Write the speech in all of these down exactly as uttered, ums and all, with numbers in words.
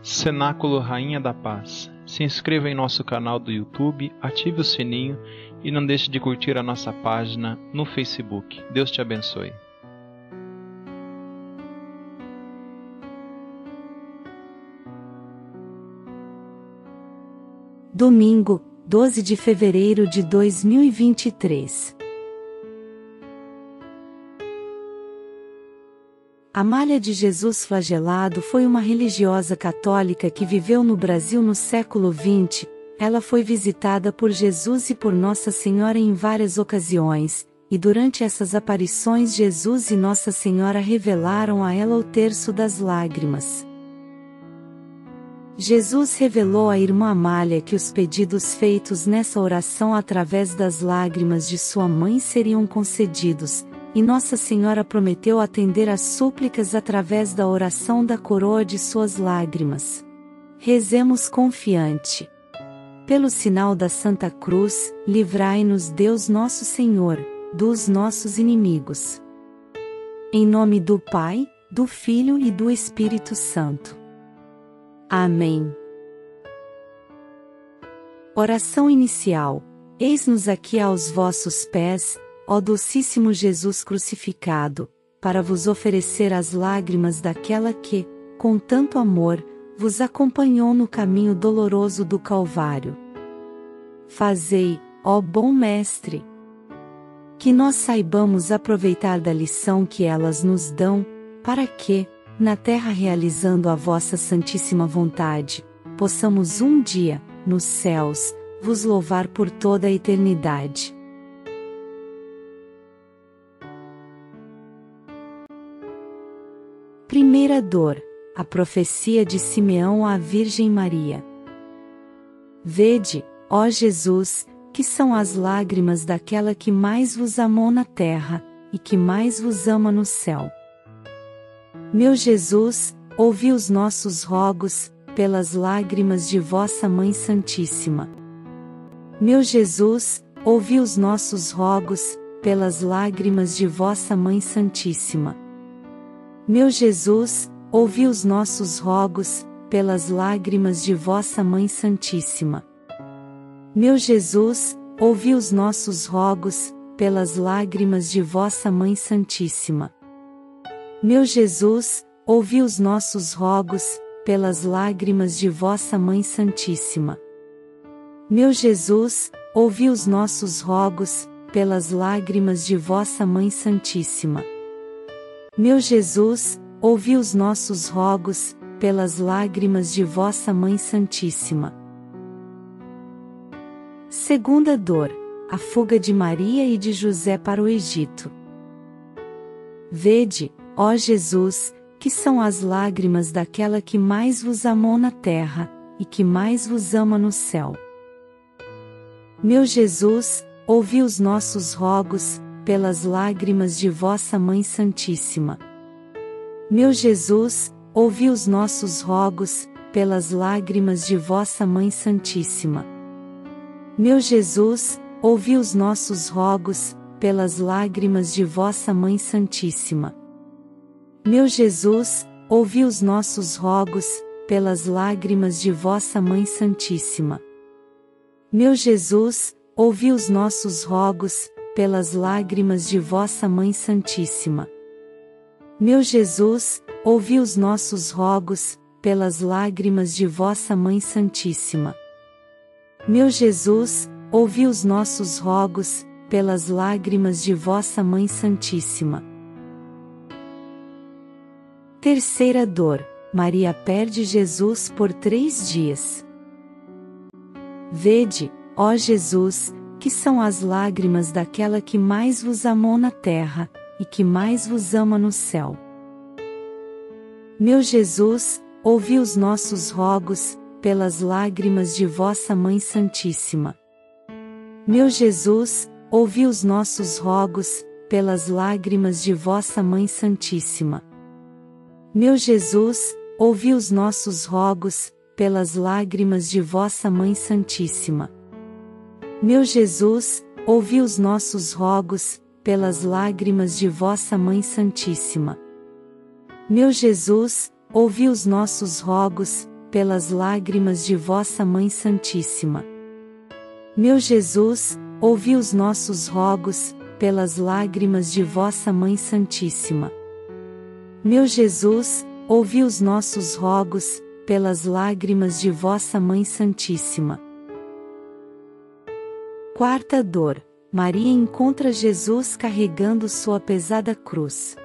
Cenáculo Rainha da Paz. Se inscreva em nosso canal do YouTube, ative o sininho e não deixe de curtir a nossa página no Facebook. Deus te abençoe. Domingo, doze de fevereiro de dois mil e vinte e três. Amália de Jesus Flagelado foi uma religiosa católica que viveu no Brasil no século vinte. Ela foi visitada por Jesus e por Nossa Senhora em várias ocasiões, e durante essas aparições Jesus e Nossa Senhora revelaram a ela o terço das lágrimas. Jesus revelou à irmã Amália que os pedidos feitos nessa oração através das lágrimas de sua mãe seriam concedidos, e Nossa Senhora prometeu atender às súplicas através da oração da coroa de suas lágrimas. Rezemos confiante. Pelo sinal da Santa Cruz, livrai-nos Deus Nosso Senhor, dos nossos inimigos. Em nome do Pai, do Filho e do Espírito Santo. Amém. Oração inicial. Eis-nos aqui aos vossos pés, ó docíssimo Jesus crucificado, para vos oferecer as lágrimas daquela que, com tanto amor, vos acompanhou no caminho doloroso do Calvário. Fazei, ó bom Mestre, que nós saibamos aproveitar da lição que elas nos dão, para que, na terra realizando a vossa santíssima vontade, possamos um dia, nos céus, vos louvar por toda a eternidade. Primeira dor, a profecia de Simeão à Virgem Maria. Vede, ó Jesus, que são as lágrimas daquela que mais vos amou na terra, e que mais vos ama no céu. Meu Jesus, ouvi os nossos rogos, pelas lágrimas de vossa Mãe Santíssima. Meu Jesus, ouvi os nossos rogos, pelas lágrimas de vossa Mãe Santíssima. Meu Jesus, ouvi os nossos rogos, pelas lágrimas de vossa Mãe Santíssima. Meu Jesus, ouvi os nossos rogos, pelas lágrimas de vossa Mãe Santíssima. Meu Jesus, ouvi os nossos rogos, pelas lágrimas de vossa Mãe Santíssima. Meu Jesus, ouvi os nossos rogos, pelas lágrimas de vossa Mãe Santíssima. Meu Jesus, ouvi os nossos rogos, pelas lágrimas de vossa Mãe Santíssima. Segunda dor, a fuga de Maria e de José para o Egito. Vede, ó Jesus, que são as lágrimas daquela que mais vos amou na terra, e que mais vos ama no céu. Meu Jesus, ouvi os nossos rogos, pelas lágrimas de vossa Mãe Santíssima. Meu Jesus, ouvi os nossos rogos, pelas lágrimas de vossa Mãe Santíssima. Meu Jesus, ouvi os nossos rogos, pelas lágrimas de vossa Mãe Santíssima. Meu Jesus, ouvi os nossos rogos, pelas lágrimas de vossa Mãe Santíssima. Meu Jesus, ouvi os nossos rogos, pelas lágrimas de vossa Mãe Santíssima. Meu Jesus, ouvi os nossos rogos, pelas lágrimas de vossa Mãe Santíssima. Meu Jesus, ouvi os nossos rogos, pelas lágrimas de vossa Mãe Santíssima. Terceira dor, Maria perde Jesus por três dias. Vede, ó Jesus, que são as lágrimas daquela que mais vos amou na terra, e que mais vos ama no céu. Meu Jesus, ouvi os nossos rogos, pelas lágrimas de vossa Mãe Santíssima. Meu Jesus, ouvi os nossos rogos, pelas lágrimas de vossa Mãe Santíssima. Meu Jesus, ouvi os nossos rogos, pelas lágrimas de vossa Mãe Santíssima. Meu Jesus, ouvi os nossos rogos, pelas lágrimas de vossa Mãe Santíssima. Meu Jesus, ouvi os nossos rogos, pelas lágrimas de vossa Mãe Santíssima. Meu Jesus, ouvi os nossos rogos, pelas lágrimas de vossa Mãe Santíssima. Meu Jesus, ouvi os nossos rogos, pelas lágrimas de vossa Mãe Santíssima. Quarta dor. Maria encontra Jesus carregando sua pesada cruz.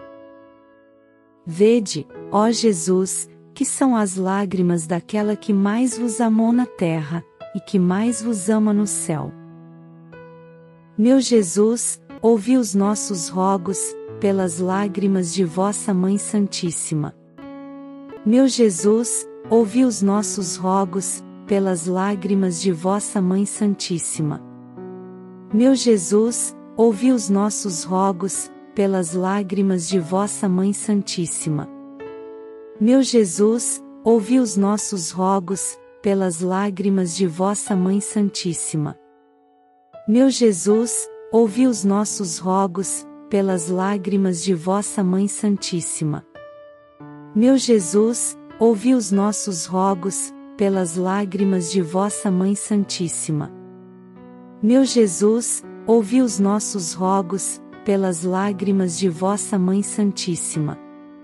Vede, ó Jesus, que são as lágrimas daquela que mais vos amou na terra, e que mais vos ama no céu. Meu Jesus, ouvi os nossos rogos, pelas lágrimas de vossa Mãe Santíssima. Meu Jesus, ouvi os nossos rogos, pelas lágrimas de vossa Mãe Santíssima. Meu Jesus, ouvi os nossos rogos, pelas lágrimas de vossa Mãe Santíssima. Meu Jesus, ouvi os nossos rogos, pelas lágrimas de vossa Mãe Santíssima. Meu Jesus, ouvi os nossos rogos, pelas lágrimas de vossa Mãe Santíssima. Meu Jesus, ouvi os nossos rogos, pelas lágrimas de vossa Mãe Santíssima. Meu Jesus, ouvi os nossos rogos, pelas lágrimas de vossa Mãe Santíssima.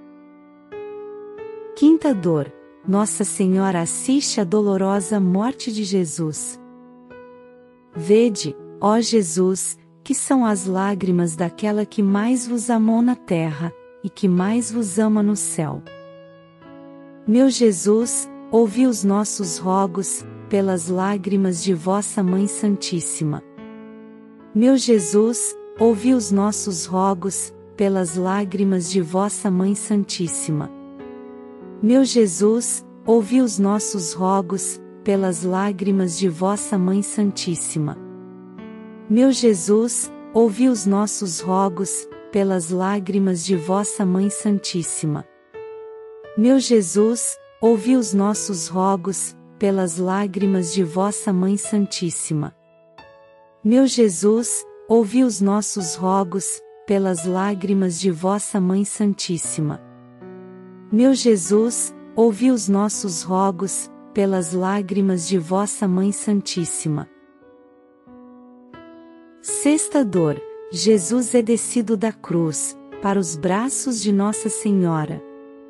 Quinta dor. Nossa Senhora assiste à dolorosa morte de Jesus. Vede, ó Jesus, que são as lágrimas daquela que mais vos amou na terra, e que mais vos ama no céu. Meu Jesus, ouvi os nossos rogos, pelas lágrimas de vossa Mãe Santíssima. Meu Jesus, ouvi os nossos rogos, pelas lágrimas de vossa Mãe Santíssima. Meu Jesus, ouvi os nossos rogos, pelas lágrimas de vossa Mãe Santíssima. Meu Jesus, ouvi os nossos rogos, pelas lágrimas de vossa Mãe Santíssima. Meu Jesus, ouvi os nossos rogos, pelas lágrimas de vossa Mãe Santíssima. Meu Jesus, ouvi os nossos rogos, pelas lágrimas de vossa Mãe Santíssima. Meu Jesus, ouvi os nossos rogos, pelas lágrimas de vossa Mãe Santíssima. Sexta dor. Jesus é descido da cruz, para os braços de Nossa Senhora.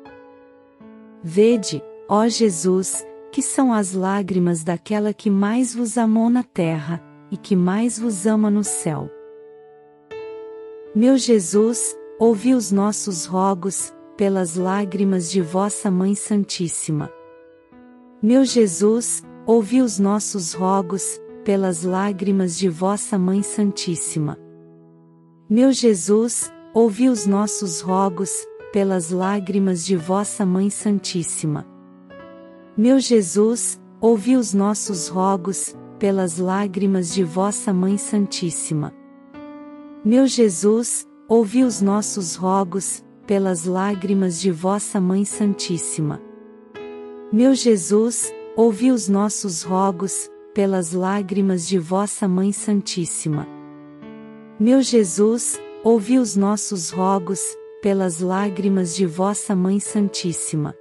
Vede, ó Jesus, que são as lágrimas daquela que mais vos amou na terra, e que mais vos ama no céu. Meu Jesus, ouvi os nossos rogos, pelas lágrimas de vossa Mãe Santíssima. Meu Jesus, ouvi os nossos rogos, pelas lágrimas de vossa Mãe Santíssima. Meu Jesus, ouvi os nossos rogos, pelas lágrimas de vossa Mãe Santíssima. Meu Jesus, ouvi os nossos rogos, pelas lágrimas de vossa Mãe Santíssima. Meu Jesus, ouvi os nossos rogos, pelas lágrimas de vossa Mãe Santíssima. Meu Jesus, ouvi os nossos rogos, pelas lágrimas de vossa Mãe Santíssima. Meu Jesus, ouvi os nossos rogos, pelas lágrimas de vossa Mãe Santíssima.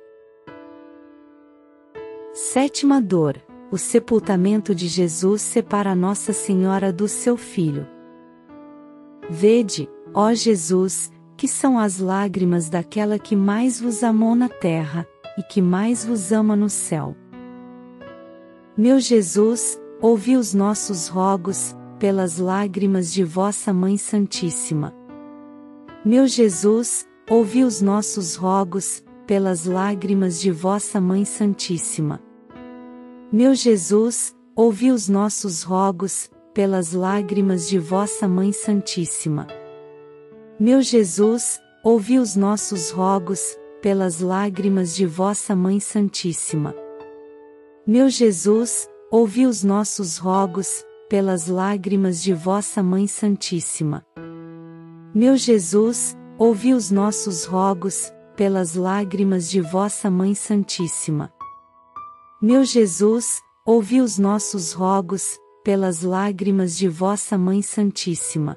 Sétima dor. O sepultamento de Jesus separa Nossa Senhora do seu Filho. Vede, ó Jesus, que são as lágrimas daquela que mais vos amou na terra, e que mais vos ama no céu. Meu Jesus, ouvi os nossos rogos, pelas lágrimas de vossa Mãe Santíssima. Meu Jesus, ouvi os nossos rogos, pelas lágrimas de vossa Mãe Santíssima. Meu Jesus, ouvi os nossos rogos, pelas lágrimas de vossa Mãe Santíssima. Meu Jesus, ouvi os nossos rogos, pelas lágrimas de vossa Mãe Santíssima. Meu Jesus, ouvi os nossos rogos, pelas lágrimas de vossa Mãe Santíssima. Meu Jesus, ouvi os nossos rogos, pelas lágrimas de vossa Mãe Santíssima. Meu Jesus, ouvi os nossos rogos, pelas lágrimas de vossa Mãe Santíssima.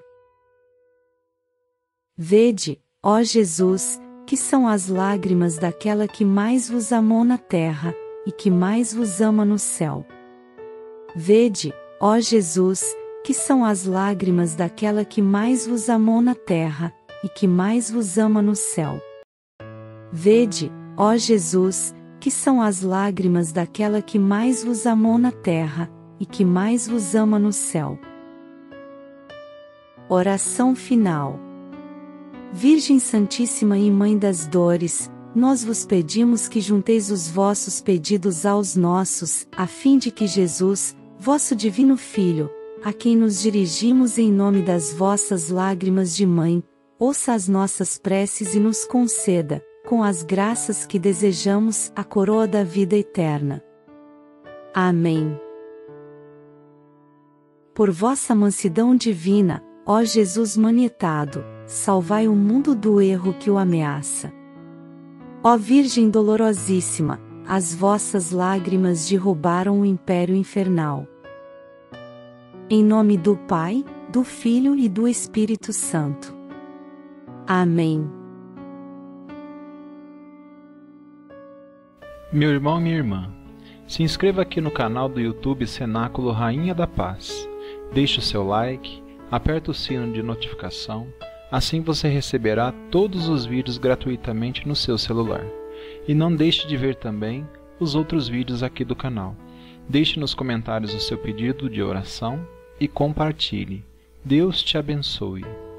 Vede, ó Jesus, que são as lágrimas daquela que mais vos amou na terra, e e que mais vos ama no céu. Vede, ó Jesus, que são as lágrimas daquela que mais vos amou na terra, e que mais vos ama no céu. Vede, ó Jesus, que são as lágrimas daquela que mais vos amou na terra, e que mais vos ama no céu. Oração final. Virgem Santíssima e Mãe das Dores, nós vos pedimos que junteis os vossos pedidos aos nossos, a fim de que Jesus, vosso divino Filho, a quem nos dirigimos em nome das vossas lágrimas de mãe, ouça as nossas preces e nos conceda, com as graças que desejamos, a coroa da vida eterna. Amém. Por vossa mansidão divina, ó Jesus manietado, salvai o mundo do erro que o ameaça. Ó Virgem dolorosíssima, as vossas lágrimas derrubaram o império infernal. Em nome do Pai, do Filho e do Espírito Santo. Amém. Meu irmão e minha irmã, se inscreva aqui no canal do YouTube Cenáculo Rainha da Paz. Deixe o seu like, aperte o sino de notificação, assim você receberá todos os vídeos gratuitamente no seu celular. E não deixe de ver também os outros vídeos aqui do canal. Deixe nos comentários o seu pedido de oração e compartilhe. Deus te abençoe.